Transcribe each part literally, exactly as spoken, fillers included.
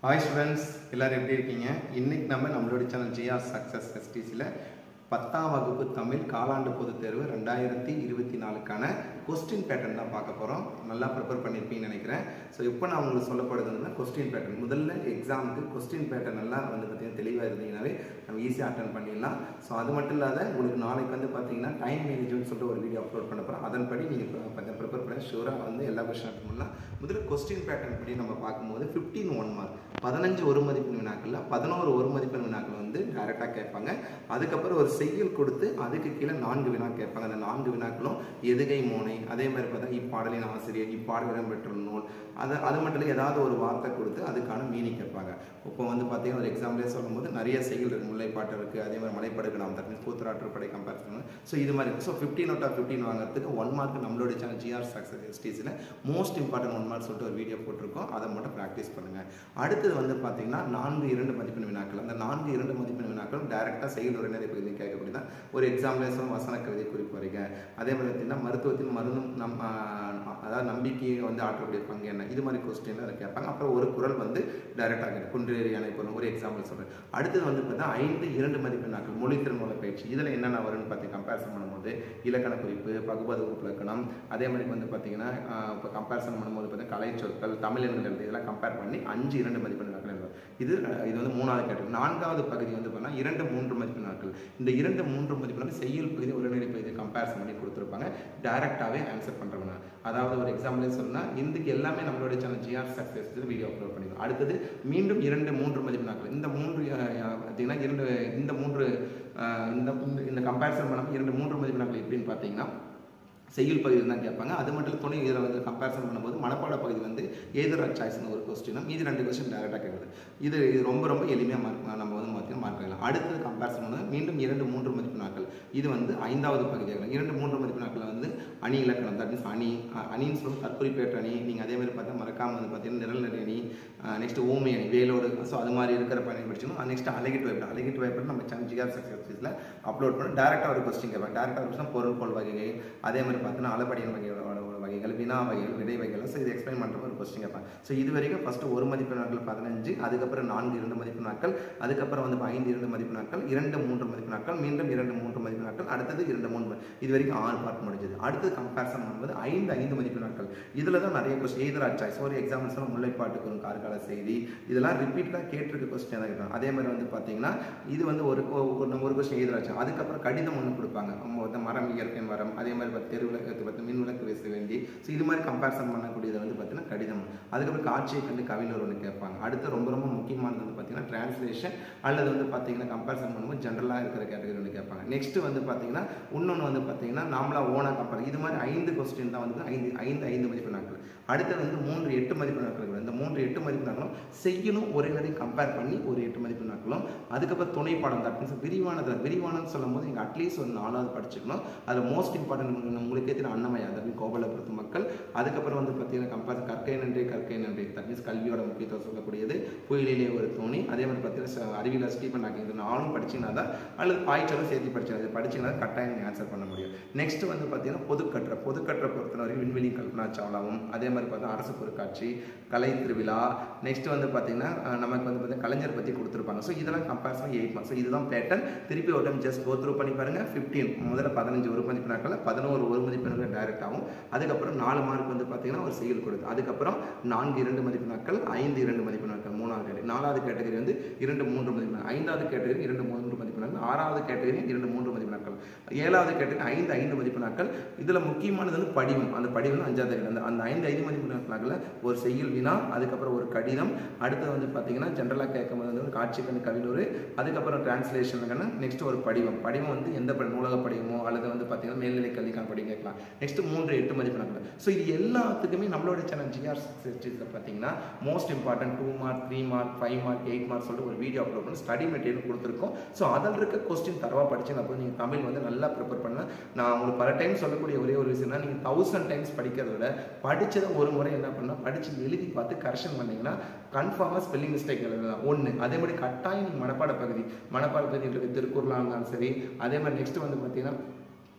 Hi students, எல்லாரும் எப்படி இருக்கீங்க? இன்னைக்கு நம்ம நம்மளோட channel G R Success S T C ல பத்தாம் வகுப்பு தமிழ் காலாண்டு பொதுத் தேர்வு ரெண்டாயிரத்தி இருபத்தி நாலுக்கான கொஸ்டின் பேட்டர்ன் தான் பார்க்க போகிறோம். நல்லா ப்ரிப்பேர் பண்ணியிருப்பீங்கன்னு நினைக்கிறேன். ஸோ இப்போ நான் உங்களுக்கு சொல்லப்படுதுன்னா கொஸ்டின் பேட்டர்ன். முதல்ல எக்ஸாமுக்கு கொஸ்டின் பேட்டர்ன் எல்லாம் வந்து பார்த்தீங்கன்னா தெளிவாக இருந்தீங்கன்னாவே நம்ம ஈஸியாக அட்டன் பண்ணிடலாம். ஸோ அது மட்டும் இல்லாத உங்களுக்கு நாளைக்கு வந்து பார்த்தீங்கன்னா டைம் மேனேஜ்மெண்ட் சொல்லிட்டு ஒரு வீடியோ அப்லோட் பண்ண போகிறோம். அதன்படி நீங்கள் கொஞ்சம் ப்ரிப்பேர் பண்ணி ஷூராக வந்து எல்லா கொஸ்டின் அட்டன் பண்ணலாம். முதல்ல கொஸ்டின் பேட்டர்ன் படி நம்ம பார்க்கும்போது ஃபிஃப்டீன் ஒன் மார்க் பதினஞ்சு ஒரு மதிப்பெண் வினாக்கள் பதினோரு ஒரு மதிப்பெண் வினாக்கள் வந்து டைரெக்டாக கேட்பாங்க. அதுக்கப்புறம் ஒரு செய்யுள் கொடுத்து அதுக்கு கீழே நான்கு வினா கேட்பாங்க. அந்த நான்கு வினாக்களும் எதுகை மோனை, அதே மாதிரி பார்த்தா இப்பாடலின் ஆசிரியர், இப்பாடல் இடம்பெற்ற நூல், அது அது மட்டும் இல்லை ஏதாவது ஒரு வார்த்தை கொடுத்து அதுக்கான மீனிங் கேட்பாங்க. இப்போ வந்து பார்த்தீங்கன்னா ஒரு எக்ஸாம்பிளே சொல்லும்போது நிறைய செய்யுள் இருக்குது, முல்லைப்பாட்டு இருக்குது, அதே மாதிரி மலைப்படுக்கு நாம் தட் மீன்ஸ் கூத்துராற்றுப்படை கம்பேர் பண்ணுவோம். ஸோ இது மாதிரி so fifteen out of fifteen வாங்குறதுக்கு ஒன் மார்க் நம்மளோட channel G R Success S T C ல மோஸ்ட் இம்பார்ட்டன்ட் ஒன் மார்க் சொல்லிட்டு ஒரு வீடியோ போட்டிருக்கோம். அதை மட்டும் ப்ராக்டிஸ் பண்ணுங்கள். அடுத்தது வந்து பார்த்தீங்கன்னா நான்கு இரண்டு மதிப்பெண் வினாக்கள். அந்த நான்கு இரண்டு மதிப்பெண் வினாக்கள் டைரெக்டாக செய்யுள் உரைநடை பகுதி கேட்கக்கூடியதான். ஒரு எக்ஸாம்பிளேஷன் வசன கவிதை குறிப்பு வரைங்க. அதே மாதிரி பார்த்தீங்கன்னா மருத்துவத்தின் மருந்தும் நம் அதாவது நம்பிக்கையை வந்து ஆற்றக்கூடிய பங்கு என்ன, இது மாதிரி கொஸ்டின் அதை கேட்பாங்க. அப்புறம் ஒரு குரல் வந்து டைரெக்டாக குன்றேறி அணைப்படும் ஒரு எக்ஸாம்பிள் சொல்கிறேன். அடுத்தது வந்து பார்த்தா ஐந்து இரண்டு மதிப்பெண் நாட்கள் மொழித்திறன் மூல பயிற்சி. இதில் என்னென்ன வரும்னு பார்த்தி கம்பேரிசன் பண்ணும்போது இலக்கண குறிப்பு, பகுபத இலக்கணம், அதே மாதிரி வந்து பார்த்தீங்கன்னா இப்போ கம்பேரிசன் பண்ணும்போது பார்த்தீங்கன்னா கலை சொற்கள், தமிழ் எண்கள் எழுது, இதெல்லாம் கம்பேர் பண்ணி அஞ்சு இரண்டு மதிப்பெண் நாட்கள் எழுதும். இது இது வந்து மூணாவது கேட்டகரி. நான்காவது பகுதி வந்து பார்த்தீங்கன்னா இரண்டு மூன்று மதிப்பெண் நாட்கள். இந்த இரண்டு மூன்று மதிப்பெண் செய்யுள் பகுதி உரைநடை பகுதி கம்பேரிசன் பண்ணி கொடுத்துருப்பாங்க. டைரெக்டாகவே ஆன்சர் பண்ணுறவங்க. அதாவது ஒரு எக்ஸாம்பிளே சொன்னால் இதுக்கு எல்லாமே நம்மளோட channel G R Success video upload பண்ணிடுவோம். அடுத்தது மீண்டும் இரண்டு மூன்று மதிப்பு நாட்கள். இந்த மூன்று பார்த்தீங்கன்னா இரண்டு இந்த மூன்று இந்த இந்த கம்பேரிசன் பண்ணாமல் இரண்டு மூன்று மதிப்பு நாட்கள் எப்படின்னு பார்த்தீங்கன்னா செய்யுள் பகுதியில் தான் கேட்பாங்க. அது மட்டும் துணை இதில் வந்து கம்பேரிசன் பண்ணும்போது மனப்பாட பகுதி வந்து எதிராக சாய்ஸ்னு ஒரு கொஸ்டினும் மீதி ரெண்டு கொஸ்டின் டேரெக்டாக கேட்குது. இது இது ரொம்ப ரொம்ப எளிமையாக மார்க் நம்ம வந்து மாற்றி மார்க் பண்ணலாம். அடுத்தது கம்பேரிசன் பண்ணது மீண்டும் இரண்டு மூன்று மதிப்பு நாட்கள். இது வந்து ஐந்தாவது பகுதியாக இரண்டு மூன்று மதிப்பு நாட்களில் வந்து அணி இலக்கணம் தட் மீன்ஸ் அணி அணின்னு சொல்லும் தற்குறிப்பேற்ற அணி. நீங்கள் அதே மாதிரி பார்த்தா மறக்காமல் வந்து பார்த்தீங்கன்னா நிரல் நிறை அணி, நெக்ஸ்ட் ஊமை அணி, வேலோடு, ஸோ அது மாதிரி இருக்கிற பணி படிச்சணும். நெக்ஸ்ட் அழகிட்டு வைப்பேன் அழகிட்டு வைப்பேன் நம்ம channel G R Success upload பண்ணி டேரெக்டாக ஒரு கொஸ்டின் கேட்பாங்க. டேரெக்டாக கொஸ்டின் பொருள் பொருள் வகைகள், அதே மாதிரி பார்த்தீங்கன்னா அளபடியின் வகைகளோட வகைகள், வினா வகைகள், விடை வகைகள். ஸோ இது எக்ஸ்பிளைன் பண்ணுற ஒரு கொஸ்டின் கேட்பாங்க. ஸோ இது வரைக்கும் ஃபஸ்ட்டு ஒரு மதிப்பு நாட்கள் பதினஞ்சு, அதுக்கப்புறம் நான்கு இரண்டு மதிப்பு நாட்கள், அதுக்கப்புறம் வந்து ஐந்து இரண்டு மதிப்பு நாட்கள், இரண்டு மூன்று மதிப்பு நாட்கள், மீண்டும் இரண்டு மூன்று மதிப்பு நாட்கள், அடுத்தது இரண்டு மூன்று, இது வரைக்கும் ஆறு பார்ட் முடிஞ்சது. அடுத்தது கம்பேரிசன் பண்ணும்போது ஐந்து ஐந்து மதிப்பு நாட்கள். இதில் தான் நிறைய கொஸ்டின் எதிராக சாய்ஸ். ஒரு எக்ஸாம்பிள்ஸ் முல்லைப்பாட்டுக்கு ஒரு கார்கால செய்தி, இதெல்லாம் ரிப்பீட்டாக கேட்டிருக்க கொஸ்டின் தான் கேட்பாங்க. அதே மாதிரி வந்து பார்த்தீங்கன்னா இது வந்து ஒரு ஒரு கொஸ்டின் எதிராச்சு. அதுக்கப்புறம் கடிதம் ஒன்று கொடுப்பாங்க, மரம் இயற்கை மரம், அதே மாதிரி தெருவிளக்கு பார்த்து மின் விளக்கு வீச வேண்டி. ஸோ இது மாதிரி கம்பேரிசன் பண்ணக்கூடியது வந்து பார்த்தீங்கன்னா கடிதம். அதுக்கப்புறம் காட்சியை கண்டு கவிஞர் ஒன்று கேட்பாங்க. அடுத்து ரொம்ப ரொம்ப முக்கியமானது வந்து பார்த்தீங்கன்னா டிரான்ஸ்லேஷன் அல்லது வந்து பார்த்தீங்கன்னா கம்பேரிசன் பண்ணும்போது ஜென்ரலாக இருக்கிற கேட்டகரி ஒன்று கேட்பாங்க. நெக்ஸ்ட் வந்து பார்த்தீங்கன்னா இன்னொன்று வந்து பார்த்தீங்கன்னா நாமளா ஓனா கம்பேர். இது மாதிரி ஐந்து கொஸ்டின் தான் வந்து ஐந்து ஐந்து ஐந்து மதிப்பு நாட்கள். அடுத்தது வந்து மூன்று எட்டு மதிப்பு நாட்கள். இந்த மூன்று எட்டு மதிப்பு நாட்களும் செய்யணும் ஒரே நடி கம்பேர் பண்ணி ஒரு எட்டு மதிப்பு நாட்களும். அதுக்கப்புறம் துணை பாடம் தட் மீன்ஸ் விரிவானது விரிவானது சொல்லும் போது நீங்கள் அட்லீஸ்ட் ஒரு நாலாவது படிச்சுக்கணும். அதில் மோஸ்ட் இம்பார்ட்டன்ட் உங்களுக்கே தெரியும் அன்னமயா தட் மீன் கோபாலபுரத்து மக்கள். அதுக்கப்புறம் வந்து பார்த்தீங்கன்னா கம்பேர் கற்கை நன்றி கற்கை நன்றி தட் மீன்ஸ் கல்வியோட முக்கியத்துவம் சொல்லக்கூடியது, புயலிலே ஒரு தோணி, அதே மாதிரி பார்த்தீங்கன்னா அறிவியல் ஸ்டீபன் ஹாக்கிங். இது நானும் படிச்சிங்கன்னா தான் அல்லது பாய்ச்சலும் சேர்த்து படிச்சிங்கன்னா இது படிச்சிங்கன்னா கட்டாயம் நீங்கள் ஆன்சர் பண்ண முடியும். நெக்ஸ்ட் வந்து பார்த்தீங்கன்னா பொதுக்கற்ற பொதுக்கற்ற பொறுத்தவரை விண்வெளி கல்பனா சாவ்லாவும், அதே மாதிரி பார்த்தா அரசு பொருட்காட்சி, கலை திருவிழா, நெக்ஸ்ட் வந்து பார்த்தீங்கன்னா நமக்கு வந்து பார்த்தீங்கன்னா கலைஞர் பற்றி கொடுத்துருப்பாங்க. ஸோ இதெல்லாம் கம்பேரிசன் எயிட் மார்க்ஸ். ஸோ இதுதான் பேட்டர்ன். திருப்பி ஒரு டைம் ஜஸ்ட் கோ த்ரூ பண்ணி பாருங்கள். ஃபிஃப்டீன் முதல்ல பதினஞ்சு ஒரு மதிப்பு நாட்கள், பதினோரு ஒரு மதிப்பு டைரக்ட் ஆகும். அதுக்கப்புறம் நாலு மார்க் வந்து பார்த்தீங்கன்னா ஒரு செயல் கொடுத்து, அதுக்கப்புறம் நான்கு இரண்டு மதிப்பு நாட்கள், ஐந்து இரண்டு மதிப்பு நாட்கள் மூணாவது கேட்டகரி. நாலாவது கேட்டகரி வந்து இரண்டு மூன்று மதிப்பு நாட்கள், ஐந்தாவது கேட்டகரி இரண்டு மூன்று மதிப்பு நாட்கள், ஆறாவது கேட்டகரி இரண்டு மூன்று மதிப்பு நாட்கள், ஏழாவது கேட்டகரி ஐந்து ஐந்து மதிப்பு நாட்கள். இதில் முக்கியமானது வந்து படிவம். அந்த படிவம் அஞ்சாவது அந்த அந்த ஐந்து ஐந்து மதிப்பு நாட்களில் ஒரு செய்யுள் வினா, அதுக்கப்புறம் ஒரு கடிதம், அடுத்தது வந்து பார்த்தீங்கன்னா ஜென்ரலாக கேட்கும்போது வந்து காட்சி கண்டு கவினூர், அதுக்கப்புறம் டிரான்ஸ்லேஷனுக்கான நெக்ஸ்ட் ஒரு படிவம். படிவம் வந்து எந்த நூலக படிவமோ அல்லது வந்து பார்த்தீங்கன்னா மேல்நிலை கல்விக்கான படிவம் கேட்கலாம். நெக்ஸ்ட் மூன்று எட்டு மதிப்பு நாட்கள். ஸோ இது எல்லாத்துக்குமே நம்மளோட சேனல் G R Success பார்த்தீங்கன்னா most important two mark three mark five mark eight mark சொல்லிட்டு ஒரு வீடியோ அப்லோட் பண்ணி ஸ்டடி மெட்டீரியல் கொடுத்துருக்கோம். ஸோ அதில் இருக்க கொஸ்டின் தரவாக படிச்சு அப்போ நீங்கள் தமிழ் வந்து நல்லா ப்ரிப்பேர் பண்ணலாம். நான் உங்களுக்கு பல டைம் சொல்லக்கூடிய ஒரே ஒரு விஷயம்னா நீங்கள் தௌசண்ட் டைம்ஸ் படிக்கிறத விட படித்ததை ஒரு முறை என்ன பண்ணால் படித்து எழுதி பார்த்து கரெக்ஷன் பண்ணிங்கன்னா கன்ஃபார்மாக ஸ்பெல்லிங் மிஸ்டேக் எழுதலாம் ஒன்று. அதே மாதிரி கட்டாயம் நீங்கள் மனப்பாட பகுதி மனப்பாட பகுதி திருக்குறளாக இருந்தாலும் சரி, அதே மாதிரி நெக்ஸ்ட் வந்து பார்த்தீங்கன்னா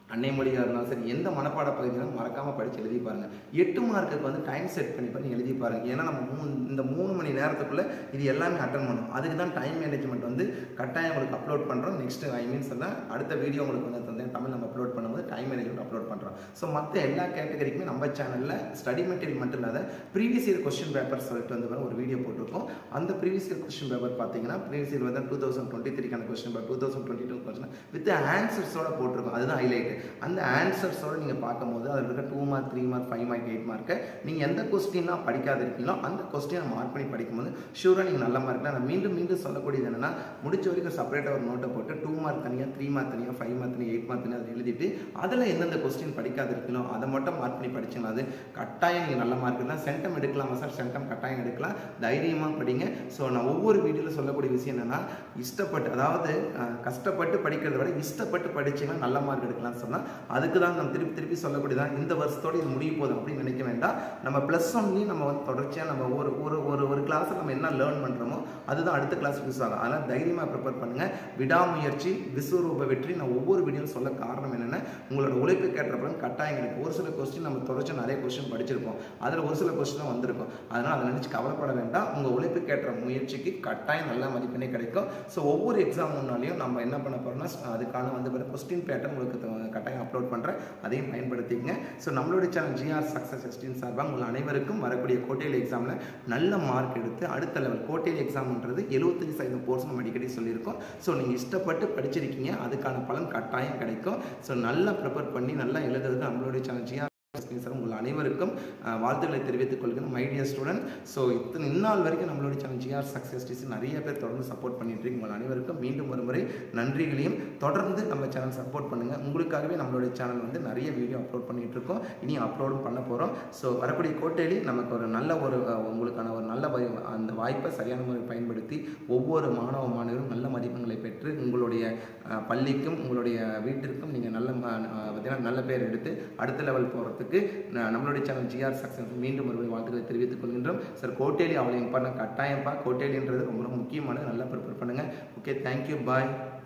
அன்னை மொழியாக இருந்தாலும் சரி, எந்த மனப்பாட பகுதியும் மறக்காமல் படித்து எழுதி பாருங்கள். எட்டு மார்க்குக்கு வந்து டைம் செட் பண்ணி பண்ணி எழுதி பாருங்கள். ஏன்னா நம்ம மூணு இந்த மூணு மணி நேரத்துக்குள்ளே இது எல்லாமே அட்டன் பண்ணணும். அதுக்கு தான் டைம் மேனேஜ்மெண்ட் வந்து கட்டாயம் உங்களுக்கு அப்லோட் பண்ணுறோம். நெக்ஸ்ட்டு ஐ மீன்ஸ் தான் அடுத்த வீடியோ உங்களுக்கு வந்து தந்தேன் தமிழ் நம்ம அப்லோட் பண்ணும்போது டைம் மேனேஜ்மெண்ட் அப்லோட் பண்ணுறோம். ஸோ மற்ற எல்லா கேட்டகரிக்குமே நம்ம சேனலில் ஸ்டடி மெட்டீரியல் மட்டும் இல்லாத ப்ரீவியஸ் இயர் கொஸ்டின் பேப்பர் சொல்லிட்டு வந்து ஒரு வீடியோ போட்டிருக்கோம். அந்த ப்ரீவியஸ் இயர் கொஸ்டின் பேப்பர் பார்த்தீங்கன்னா ப்ரீவியஸ் இயர் வந்து டூ தௌசண்ட் டுவெண்ட்டி த்ரீக்கான question paper, two thousand twenty two question with ஆன்சர்ஸோட போட்டிருக்கோம். அதுதான் ஹைலைட். அந்த ஆன்சர்ஸோடு நீங்கள் பார்க்கும்போது அதில் இருக்க two mark three mark five mark eight mark நீங்கள் எந்த கொஸ்டின்லாம் படிக்காத இருக்கீங்களோ அந்த கொஸ்டினை மார்க் பண்ணி படிக்கும்போது ஷூராக நீங்கள் நல்ல மார்க். நான் மீண்டும் மீண்டும் சொல்லக்கூடியது என்னென்னா, முடிச்ச வரைக்கும் செப்பரேட்டாக ஒரு நோட்டை போட்டு டூ மார்க் தனியாக, த்ரீ மார்க் தனியாக, ஃபைவ் மார்க் தனியாக, எயிட் மார்க் தனியாக அதை எழுதிட்டு அதில் எந்தெந்த கொஸ்டின் படிக்காத இருக்கீங்களோ அதை மட்டும் மார்க் பண்ணி படிச்சிங்கன்னா அது கட்டாயம் நீங்கள் நல்ல மார்க் தான். சென்டம் எடுக்கலாமா சார்? சென்டம் கட்டாயம் எடுக்கலாம். தைரியமாக படிங்க. ஸோ நான் ஒவ்வொரு வீடியோவில் சொல்லக்கூடிய விஷயம் என்னென்னா, இஷ்டப்பட்டு, அதாவது கஷ்டப்பட்டு படிக்கிறத விட இஷ்டப்பட்டு படிச்சிங்கன்னா நல்ல மார்க் எடுக்கலாம்னு சொன்னால் அதுக்கு தான் நம்ம திருப்பி திருப்பி சொல்லக்கூடியதான். இந்த வருஷத்தோடு இது முடிய போதும் அப்படின்னு நினைக்க வேண்டாம். நம்ம ப்ளஸ் ஒன்லேயும் நம்ம வந்து தொடர்ச்சியாக நம்ம ஒரு ஒரு ஒரு ஒரு கிளாஸில் நம்ம என்ன லேர்ன் பண்ணுறோமோ அதுதான் அடுத்த கிளாஸ் யூஸ் ஆகும். அதனால் தைரியமாக ப்ரிப்பேர் பண்ணுங்கள். விடாமுயற்சி விஸ்வரூப வெற்றி. நான் ஒவ்வொரு வீடியோவும் சொல்ல காரணம் என்னென்னா, உங்களோட உழைப்பு கேட்ட பலன் கட்டாயம் கிடைக்கும். ஒரு சில கொஸ்டின் நம்ம தொடர்ச்சி நிறைய கொஸ்டின் படிச்சிருப்போம், அதில் ஒரு சில கொஸ்டின் தான் வந்திருக்கும். அதனால் அதை நினச்சி கவலைப்பட வேண்டாம். உங்கள் உழைப்பு கேட்ட முயற்சிக்கு கட்டாயம் நல்ல மதிப்பெண்ணே கிடைக்கும். ஸோ ஒவ்வொரு எக்ஸாம் முன்னாலையும் நம்ம என்ன பண்ண போகிறோம்னா, அதுக்கான வந்து கொஸ்டின் பேட்டர்ன் உங்களுக்கு கட்டாயம் அப்லோட் பண்ணுறேன். அதையும் பயன்படுத்திக்கங்க. ஸோ நம்மளுடைய சேனல் ஜிஆர் சக்ஸஸ் எஸ்டின் சார்பாக உங்கள் அனைவருக்கும் வரக்கூடிய கோட்டையில் எக்ஸாமில் நல்ல மார்க் எடுத்து அடுத்த லெவல். கோட்டையில் எக்ஸாம்ன்றது எழுபத்தஞ்சு சதவீதம் போர்ஸ் நம்ம அடிக்கடி சொல்லியிருக்கோம். ஸோ நீங்கள் இஷ்டப்பட்டு படிச்சிருக்கீங்க, அதுக்கான பலன் கட்டாயம் கிடைக்கும். ஸோ நல்லா ப்ரிப்பேர் பண்ணி நல்லா எழுதுறதுக்கு நம்மளுடைய சேனல் ஜிஆர் உங்கள் அனைவருக்கும் வாழ்த்துக்களை தெரிவித்துக் கொள்கிறேன் மை டியர் ஸ்டூடெண்ட். ஸோ இத்தனை இந்நாள் வரைக்கும் நம்மளுடைய சேனல் ஜிஆர் சக்ஸஸ் டிசி நிறைய பேர் தொடர்ந்து சப்போர்ட் பண்ணிட்டு இருக்கு. உங்கள் அனைவருக்கும் மீண்டும் ஒரு முறை நன்றிகளையும். தொடர்ந்து நம்ம சேனல் சப்போர்ட் பண்ணுங்கள். உங்களுக்காகவே நம்மளுடைய சேனல் வந்து நிறைய வீடியோ அப்லோட் பண்ணிட்டு இருக்கோம், இனி அப்லோடும் பண்ண போகிறோம். ஸோ வரக்கூடிய கோட்டையிலே நமக்கு ஒரு நல்ல ஒரு உங்களுக்கான ஒரு நல்ல அந்த வாய்ப்பை சரியான முறை பயன்படுத்தி ஒவ்வொரு மாணவ மாணவரும் நல்ல மதிப்பெண்களை பெற்று உங்களுடைய பள்ளிக்கும் உங்களுடைய வீட்டிற்கும் நீங்கள் நல்ல பார்த்தீங்கன்னா நல்ல பேர் எடுத்து அடுத்த லெவல் போகிறதுக்கு நம்மளுடைய சேனல் ஜிஆர் சக்ஸஸ் மீண்டும் ஒரு வாழ்த்துக்களை தெரிவித்துக் கொள்கின்றோம். சார் கோட்டையிலே அவ்வளோ இம்பார்ட்டன் கட்டாயம்ப்பா. கோட்டையிலின்றது ரொம்ப ரொம்ப முக்கியமானது. நல்லா ப்ரிப்பேர் பண்ணுங்கள். ஓகே, தேங்க்யூ, பாய்.